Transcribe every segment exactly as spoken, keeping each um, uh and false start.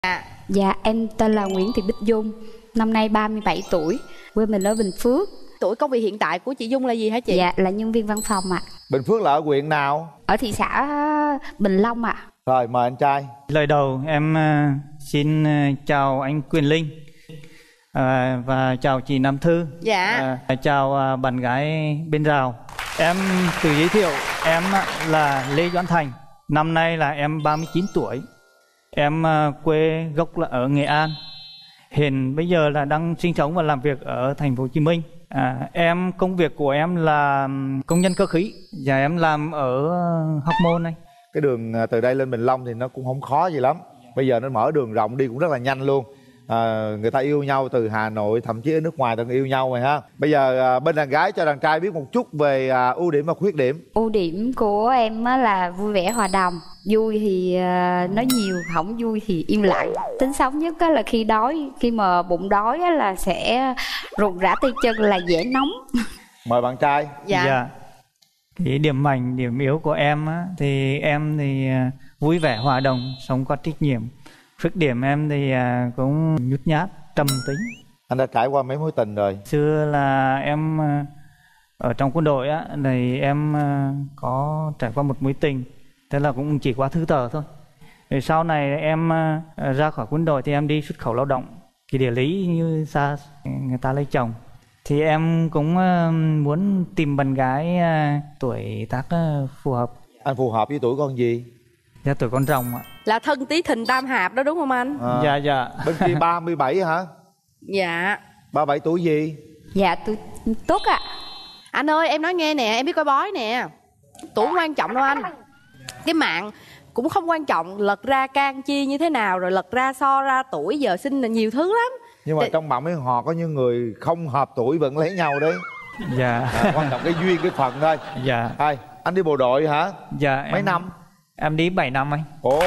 À. Dạ, em tên là Nguyễn Thị Bích Dung, năm nay ba mươi bảy tuổi, quê mình ở Bình Phước. Tuổi công việc hiện tại của chị Dung là gì hả chị? Dạ, là nhân viên văn phòng ạ. À. Bình Phước là ở huyện nào? Ở thị xã Bình Long ạ. À. Rồi, mời anh trai. Lời đầu em xin chào anh Quyền Linh à, và chào chị Nam Thư. Dạ. À, chào bạn gái bên rào. Em tự giới thiệu, em là Lê Doãn Thành, năm nay là em ba mươi chín tuổi. Em quê gốc là ở Nghệ An, hiện bây giờ là đang sinh sống và làm việc ở thành phố Hồ Chí Minh. À, em công việc của em là công nhân cơ khí và em làm ở Hóc Môn này. Cái đường từ đây lên Bình Long thì nó cũng không khó gì lắm. Bây giờ nó mở đường rộng đi cũng rất là nhanh luôn. À, người ta yêu nhau từ Hà Nội, thậm chí ở nước ngoài ta yêu nhau rồi ha. Bây giờ à, bên đàn gái cho đàn trai biết một chút về à, ưu điểm và khuyết điểm. Ưu điểm của em là vui vẻ hòa đồng, vui thì uh, nói nhiều, không vui thì im lặng. Tính xấu nhất là khi đói, khi mà bụng đói là sẽ rụng rã tay chân, là dễ nóng. Mời bạn trai. Dạ, dạ. Cái điểm mạnh, điểm yếu của em á, thì em thì vui vẻ hòa đồng, sống có trách nhiệm. Khuyết điểm em thì cũng nhút nhát, trầm tính. Anh đã trải qua mấy mối tình rồi? Xưa là em ở trong quân đội á, thì em có trải qua một mối tình, thế là cũng chỉ qua thư tờ thôi. Rồi sau này em ra khỏi quân đội thì em đi xuất khẩu lao động. Cái địa lý như xa người ta lấy chồng, thì em cũng muốn tìm bạn gái tuổi tác phù hợp. Anh phù hợp với tuổi con gì? Dạ, tuổi con rồng ạ. Là thân tí thìn tam hạp đó đúng không anh? À, dạ dạ. Bên kia ba mươi bảy hả? Dạ. ba mươi bảy tuổi gì? Dạ, tôi Tuất ạ. À. Anh ơi, em nói nghe nè, em biết coi bói nè. Tuổi không quan trọng đâu anh. Cái mạng cũng không quan trọng, lật ra can chi như thế nào, rồi lật ra so ra tuổi giờ sinh là nhiều thứ lắm. Nhưng mà Để... trong mộng ấy họ có những người không hợp tuổi vẫn lấy nhau đấy. Dạ. À, quan trọng cái duyên, cái phận thôi. Dạ. Thôi, anh đi bộ đội hả? Dạ. Mấy em... năm? Em đi bảy năm anh. Ồ.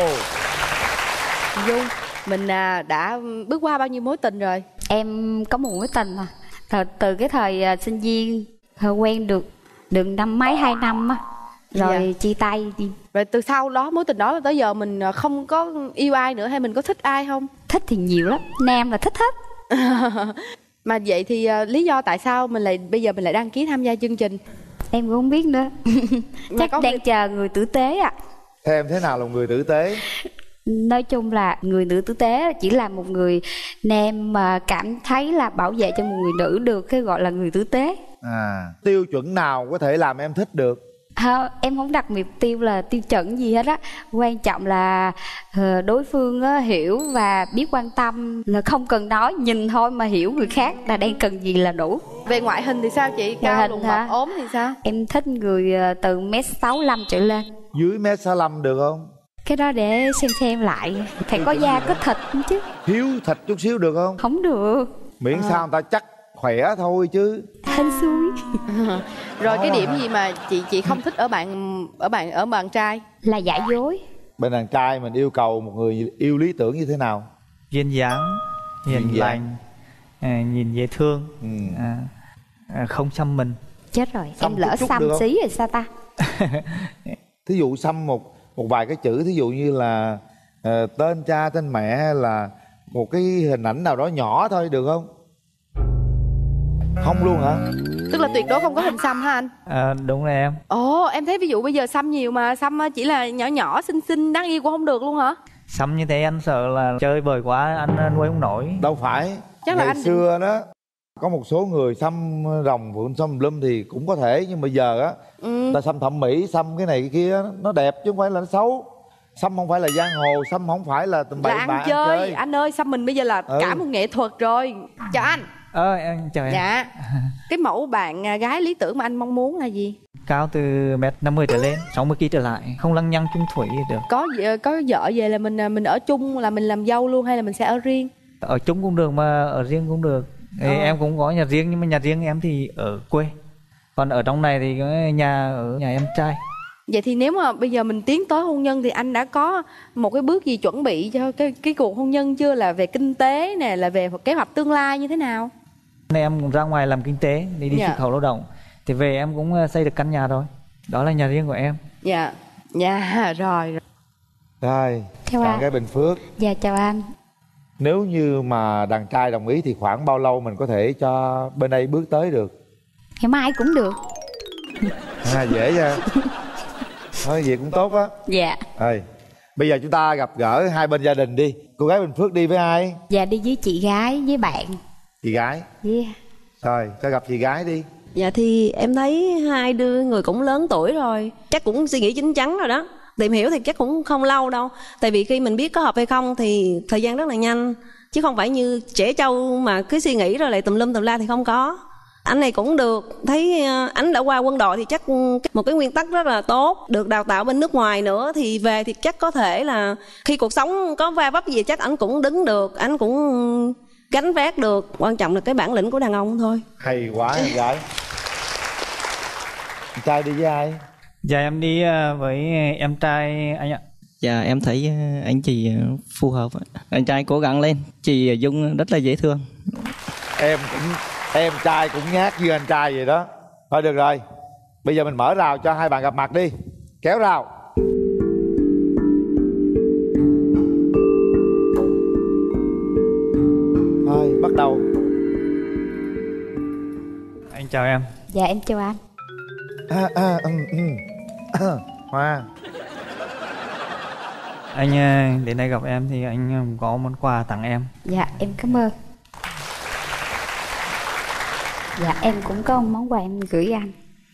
Dung, mình đã bước qua bao nhiêu mối tình rồi? Em có một mối tình à. Từ, từ cái thời uh, sinh viên quen được được năm mấy hai năm á, rồi dạ. chia tay đi. Rồi từ sau đó mối tình đó tới giờ mình không có yêu ai nữa hay mình có thích ai không? Thích thì nhiều lắm, nam là thích hết. Mà vậy thì uh, lý do tại sao mình lại bây giờ mình lại đăng ký tham gia chương trình? Em cũng không biết nữa. Chắc đang người... chờ người tử tế ạ. À. Theo em thế nào là người tử tế? Nói chung là người nữ tử tế chỉ là một người nam mà cảm thấy là bảo vệ cho một người nữ được, cái gọi là người tử tế. À, tiêu chuẩn nào có thể làm em thích được? À, em không đặt mục tiêu là tiêu chuẩn gì hết á. Quan trọng là uh, đối phương uh, hiểu và biết quan tâm, là không cần nói, nhìn thôi mà hiểu người khác là đang cần gì là đủ. Về ngoại hình thì sao chị? Cao lùn mập ốm thì sao? Em thích người uh, từ mét sáu mươi lăm trở lên. Dưới mét sáu mươi lăm được không? Cái đó để xem xem lại. Phải có da có thịt chứ. Thiếu thịt chút xíu được không? Không được. Miễn à. sao người ta chắc khỏe thôi chứ. Hên xui. Rồi cái điểm gì mà chị chị không thích ở bạn ở bạn ở bạn trai? Là giả dối. Bên đàn trai mình yêu cầu một người yêu lý tưởng như thế nào? Duyên dáng, hiền lành, à, nhìn dễ thương, ừ. à, à, không xăm mình. Chết rồi, xăm em lỡ xăm xí rồi sao ta? Thí dụ xăm một một vài cái chữ, thí dụ như là uh, tên cha tên mẹ hay là một cái hình ảnh nào đó nhỏ thôi được không? Không luôn hả? Tức là tuyệt đối không có hình xăm hả anh? À, đúng rồi em. Ồ, em thấy ví dụ bây giờ xăm nhiều mà xăm chỉ là nhỏ nhỏ xinh xinh đáng yêu cũng không được luôn hả? Xăm như thế anh sợ là chơi bời quá anh nuôi không nổi. Đâu phải. Chắc ngày là anh xưa đó có một số người xăm rồng phượng xăm lum thì cũng có thể, nhưng mà giờ á ừ. ta xăm thẩm mỹ, xăm cái này cái kia nó đẹp chứ không phải là nó xấu. Xăm không phải là giang hồ, xăm không phải là tầm bậy là ăn, bạ, chơi. ăn chơi. Anh ơi, xăm mình bây giờ là ừ. cả một nghệ thuật rồi. Chào anh. Ờ, em chào em. Dạ. Cái mẫu bạn gái lý tưởng mà anh mong muốn là gì? Cao từ mét năm mươi trở lên, sáu mươi ki trở lại, không lăng nhăng chung thủy được. Có có vợ về là mình mình ở chung, là mình làm dâu luôn hay là mình sẽ ở riêng? Ở chung cũng được mà ở riêng cũng được. Ờ. Em cũng có nhà riêng nhưng mà nhà riêng em thì ở quê. Còn ở trong này thì nhà ở nhà em trai. Vậy thì nếu mà bây giờ mình tiến tới hôn nhân thì anh đã có một cái bước gì chuẩn bị cho cái cái cuộc hôn nhân chưa? Là về kinh tế nè, là về kế hoạch tương lai như thế nào? Em cũng ra ngoài làm kinh tế để đi dạ. xuất khẩu lao động. Thì về em cũng xây được căn nhà rồi. Đó là nhà riêng của em. Dạ. Dạ rồi. Rồi, chào bạn anh. gái Bình Phước. Dạ chào anh. Nếu như mà đàn trai đồng ý thì khoảng bao lâu mình có thể cho bên đây bước tới được? Ngày mai cũng được. À, dễ nha. Thôi vậy cũng tốt á. Dạ. Rồi, bây giờ chúng ta gặp gỡ hai bên gia đình đi. Cô gái Bình Phước đi với ai? Dạ đi với chị gái với bạn. Chị gái. Yeah. Rồi, cho gặp chị gái đi. Dạ thì em thấy hai đứa người cũng lớn tuổi rồi, chắc cũng suy nghĩ chín chắn rồi đó. Tìm hiểu thì chắc cũng không lâu đâu. Tại vì khi mình biết có hợp hay không thì thời gian rất là nhanh. Chứ không phải như trẻ trâu mà cứ suy nghĩ rồi lại tùm lum tùm la thì không có. Anh này cũng được, thấy anh đã qua quân đội thì chắc một cái nguyên tắc rất là tốt. Được đào tạo bên nước ngoài nữa thì về thì chắc có thể là khi cuộc sống có va vấp gì chắc anh cũng đứng được, anh cũng gánh vác được. Quan trọng là cái bản lĩnh của đàn ông thôi. Hay quá em gái. Anh trai đi với ai? Dạ em đi ờ, với em trai anh ạ. Dạ em thấy ờ, anh chị ờ, phù hợp. Anh trai cố gắng lên. Chị Dung rất là dễ thương. Em cũng em trai cũng nhát như anh trai vậy đó. Thôi được rồi, bây giờ mình mở rào cho hai bạn gặp mặt đi. Kéo rào. Thôi bắt đầu. Anh chào em. Dạ em chào anh. À, à, ừ, ừ. À, Hoa. Anh ờ, đến đây gặp em thì anh ờ, có món quà tặng em. Dạ em cảm ơn. Dạ em cũng có một món quà em gửi anh.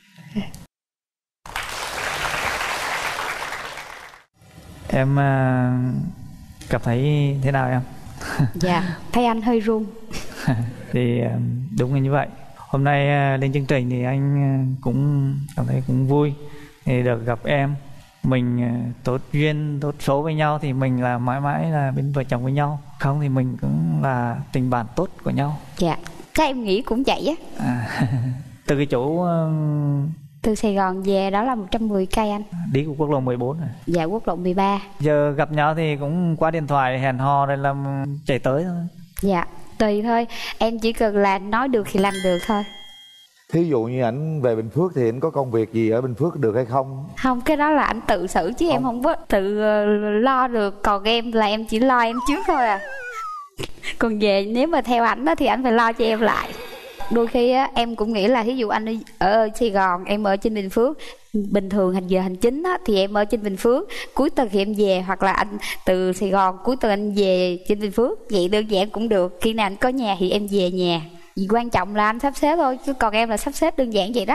Em ờ, cảm thấy thế nào em? Dạ thấy anh hơi run. Thì ờ, đúng là như vậy. Hôm nay ờ, lên chương trình thì anh ờ, cũng cảm thấy cũng vui thì được gặp em. Mình ờ, tốt duyên, tốt số với nhau thì mình là mãi mãi là bên vợ chồng với nhau. Không thì mình cũng là tình bạn tốt của nhau. Dạ chắc em nghĩ cũng vậy á. À, từ cái chỗ ờ, Từ Sài Gòn về đó là một trăm mười cây anh. đi của quốc lộ mười bốn rồi. Dạ quốc lộ mười ba. Giờ gặp nhau thì cũng qua điện thoại hẹn hò rồi làm chạy tới thôi. Dạ tùy thôi. Em chỉ cần là nói được thì làm được thôi. Thí dụ như ảnh về Bình Phước thì ảnh có công việc gì ở Bình Phước được hay không? Không, cái đó là anh tự xử chứ không. Em không có tự ờ, lo được. Còn em là em chỉ lo em trước thôi à. Còn về nếu mà theo ảnh đó thì anh phải lo cho em lại. Đôi khi á, em cũng nghĩ là thí dụ anh ở Sài Gòn, em ở trên Bình Phước, bình thường hành giờ hành chính á, thì em ở trên Bình Phước, cuối tuần thì em về, hoặc là anh từ Sài Gòn cuối tuần anh về trên Bình Phước, vậy đơn giản cũng được. Khi nào anh có nhà thì em về nhà. Vì quan trọng là anh sắp xếp thôi, chứ còn em là sắp xếp đơn giản vậy đó.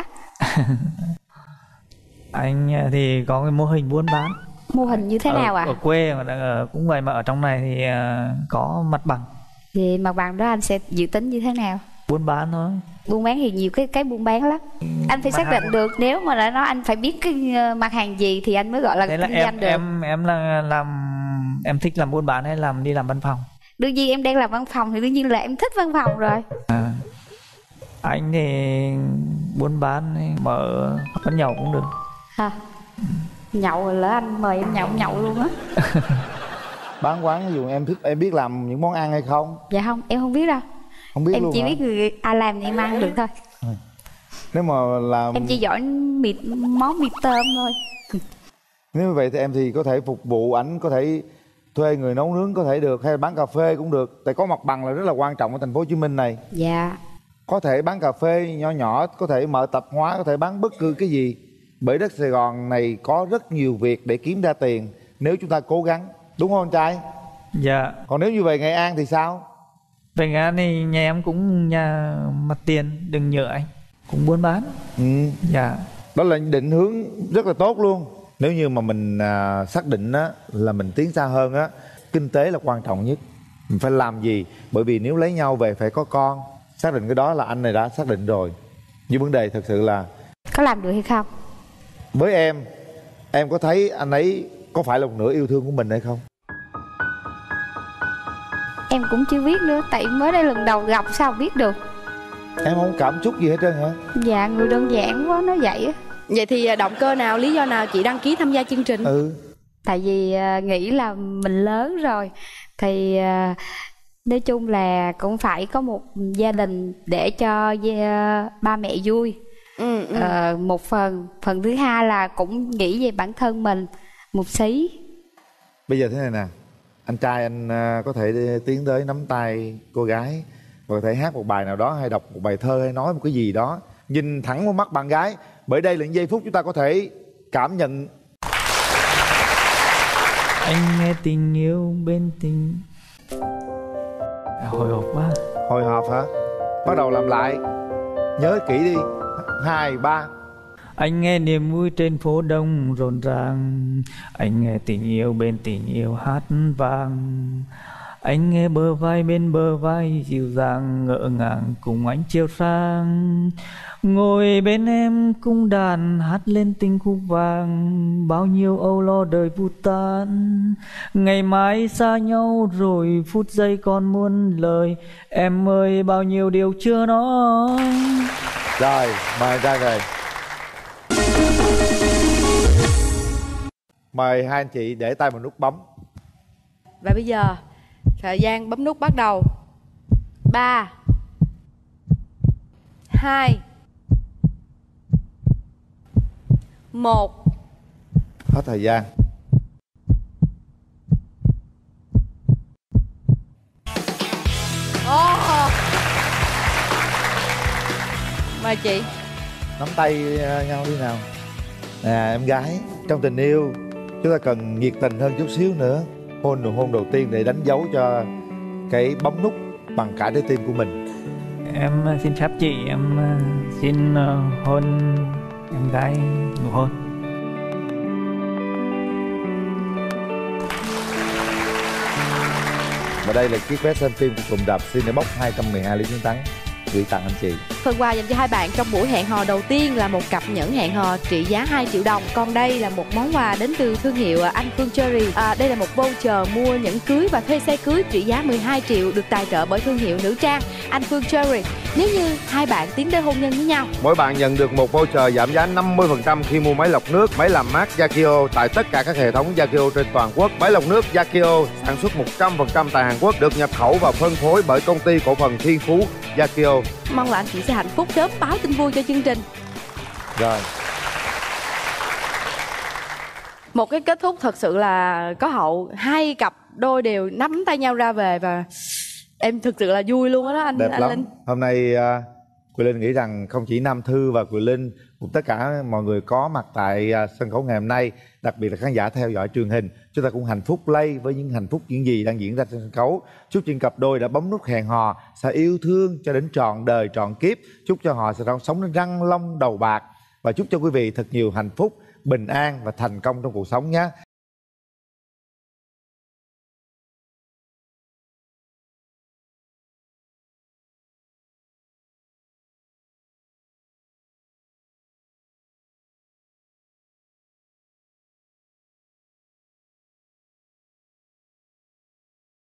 Anh thì có cái mô hình buôn bán. Mô hình như thế ở, nào ạ? À? Ở quê mà ở, cũng vậy, mà ở trong này thì uh, có mặt bằng. Thì mặt bằng đó anh sẽ dự tính như thế nào? Buôn bán thôi. Buôn bán thì nhiều cái cái buôn bán lắm. Anh phải xác định được, nếu mà đã nói anh phải biết cái mặt hàng gì thì anh mới gọi là kinh doanh được. Em em là làm em thích làm buôn bán hay làm đi làm văn phòng? Đương nhiên em đang làm văn phòng thì đương nhiên là em thích văn phòng rồi. À, anh thì buôn bán mở quán nhậu cũng được. Hả? Nhậu rồi lỡ anh mời em nhậu nhậu luôn á. Bán quán ví dụ em thích, em biết làm những món ăn hay không? Dạ không, em không biết đâu. Không biết em luôn chỉ hả? biết người ai làm thì em ăn được thôi. Ừ. Nếu mà làm em chỉ giỏi mì, món mì tôm thôi. Nếu như vậy thì em thì có thể phục vụ ảnh, có thể thuê người nấu nướng có thể được, hay bán cà phê cũng được. Tại có mặt bằng là rất là quan trọng ở thành phố Hồ Chí Minh này. Dạ. Có thể bán cà phê nhỏ nhỏ, có thể mở tạp hóa, có thể bán bất cứ cái gì. Bởi đất Sài Gòn này có rất nhiều việc để kiếm ra tiền nếu chúng ta cố gắng. Đúng không anh trai? Dạ. Còn nếu như về Nghệ An thì sao? Về Nghệ An thì nhà em cũng nhà mặt tiền, đừng nhựa anh, cũng buôn bán. Ừ. Dạ. Đó là định hướng rất là tốt luôn. Nếu như mà mình à, xác định á, là mình tiến xa hơn á, kinh tế là quan trọng nhất. Mình phải làm gì? Bởi vì nếu lấy nhau về phải có con. Xác định cái đó là anh này đã xác định rồi. Nhưng vấn đề thật sự là có làm được hay không? với em, em có thấy anh ấy có phải là một nửa yêu thương của mình hay không? Em cũng chưa biết nữa, tại mới đây lần đầu gặp sao biết được. Em không cảm xúc gì hết trơn hả? Dạ, người đơn giản quá, nói vậy á. Vậy thì động cơ nào, lý do nào chị đăng ký tham gia chương trình? Ừ. Tại vì uh, nghĩ là mình lớn rồi thì uh, nói chung là cũng phải có một gia đình để cho uh, ba mẹ vui. Ừ, ừ. Uh, một phần phần thứ hai là cũng nghĩ về bản thân mình một xí. Bây giờ thế này nè, Anh trai anh à, có thể tiến tới nắm tay cô gái và có thể hát một bài nào đó, hay đọc một bài thơ, hay nói một cái gì đó, nhìn thẳng vào mắt bạn gái, bởi đây là những giây phút chúng ta có thể cảm nhận. Anh nghe tình yêu bên tình. Hồi hộp quá. Hồi hộp hả? Bắt đầu làm lại. Nhớ kỹ đi. Hai, ba. Anh nghe niềm vui trên phố đông rộn ràng. Anh nghe tình yêu bên tình yêu hát vang. Anh nghe bờ vai bên bờ vai dịu dàng ngỡ ngàng cùng ánh chiều sang. Ngồi bên em cung đàn hát lên tình khúc vàng. Bao nhiêu âu lo đời vụt tan. Ngày mai xa nhau rồi phút giây còn muôn lời. Em ơi bao nhiêu điều chưa nói. Rồi, mời ra rồi. Mời hai anh chị để tay vào nút bấm. Và bây giờ thời gian bấm nút bắt đầu. Ba, hai, một. Hết thời gian. Oh. Mời chị. Nắm tay nhau đi nào. À, em gái, trong tình yêu chúng ta cần nhiệt tình hơn chút xíu nữa. Hôn nụ hôn đầu tiên để đánh dấu cho cái bấm nút bằng cả trái tim của mình. Em xin phép chị, em xin hôn em gái nụ hôn. Và đây là chiếc vé xem phim của cụm rạp Cinebox hai trăm mười hai Lý Chiến Thắng gửi tặng anh chị. Phần quà dành cho hai bạn trong buổi hẹn hò đầu tiên là một cặp nhẫn hẹn hò trị giá hai triệu đồng. Còn đây là một món quà đến từ thương hiệu Anh Phương Cherry. À, đây là một voucher mua nhẫn cưới và thuê xe cưới trị giá mười hai triệu được tài trợ bởi thương hiệu nữ trang Anh Phương Cherry. Nếu như hai bạn tiến tới hôn nhân với nhau, mỗi bạn nhận được một voucher giảm giá năm mươi phần trăm khi mua máy lọc nước, máy làm mát Yakio tại tất cả các hệ thống Yakio trên toàn quốc. Máy lọc nước Yakio sản xuất một trăm phần trăm tại Hàn Quốc, được nhập khẩu và phân phối bởi công ty cổ phần Thiên Phú Yakio. mong là anh chị sẽ hạnh phúc, sớm báo tin vui cho chương trình. Rồi. Một cái kết thúc thật sự là có hậu. Hai cặp đôi đều nắm tay nhau ra về và em thực sự là vui luôn đó anh. Đẹp anh lắm. Linh. Hôm nay uh, Quỳ Linh nghĩ rằng không chỉ Nam Thư và Quỳ Linh cùng tất cả mọi người có mặt tại uh, sân khấu ngày hôm nay, đặc biệt là khán giả theo dõi truyền hình, chúng ta cũng hạnh phúc lây với những hạnh phúc những gì đang diễn ra trên sân khấu. Chúc những cặp đôi đã bấm nút hẹn hò sẽ yêu thương cho đến trọn đời trọn kiếp. Chúc cho họ sẽ sống đến răng long đầu bạc, và chúc cho quý vị thật nhiều hạnh phúc, bình an và thành công trong cuộc sống nhé.